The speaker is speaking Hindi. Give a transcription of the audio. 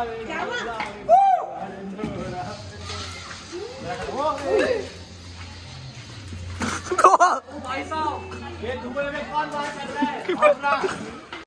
क्या हुआ? भाई साहब ये दुबई में कौन बात कर रहा है?